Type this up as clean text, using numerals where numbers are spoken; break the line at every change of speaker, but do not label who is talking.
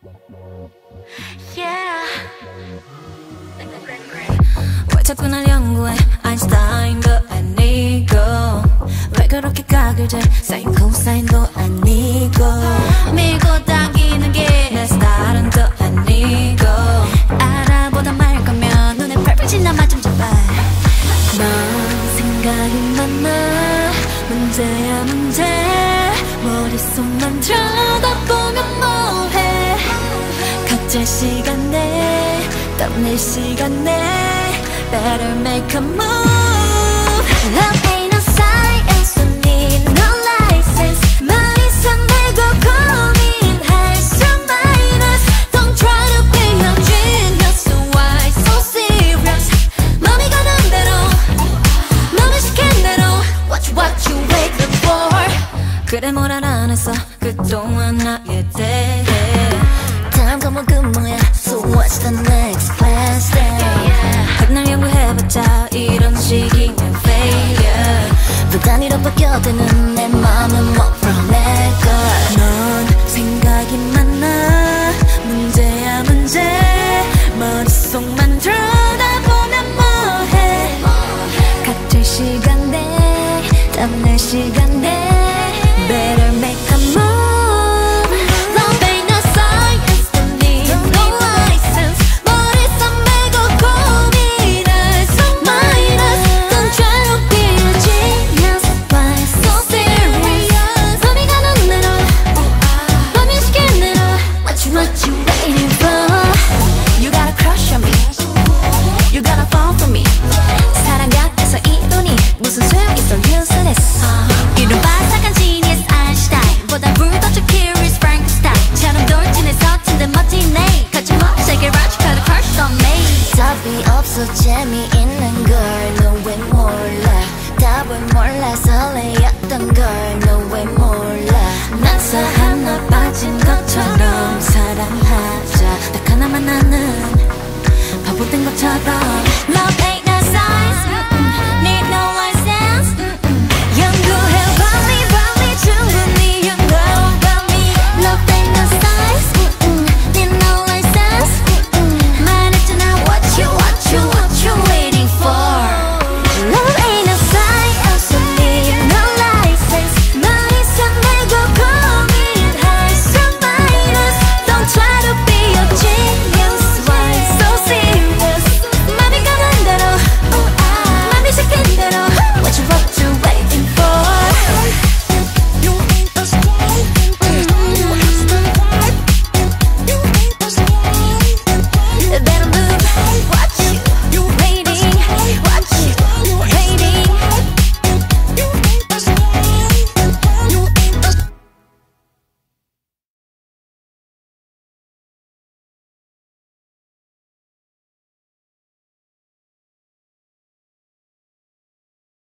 Yeah. 왜 자꾸 날 연구해 아인슈타인도 아니고 왜 그렇게 각을 재 사인 코사인도 아니고 밀고 당기는 게 내 스타일은 또 아니고 알아보다 말 거면 눈에 펄펄 지나 맛 좀 줘봐 넌 생각이 많아 문제야 문제 머릿속만 들여다보면 뭐해 각자 시간에 땀낼 시간에 Better make a move Love ain't no science Don't need no license 머리서 내고 고민할 수 minus Don't try to be a genius Why so serious 맘이 가는 대로 맘이 시킨 대로 What you waiting for 그래 뭘 알아냈어 그동안 나에 대해 다음 과목은 뭐야 So what's the next class day 날 연구해봤자 이런 식이면 failure 또 단위로 바뀌어드는 내 맘은 뭐 from let go 넌 생각이 많아 문제야 문제 머릿속만 들여다보면 뭐해 각질 시간에 땀낼 시간에 Better make a move 재미있는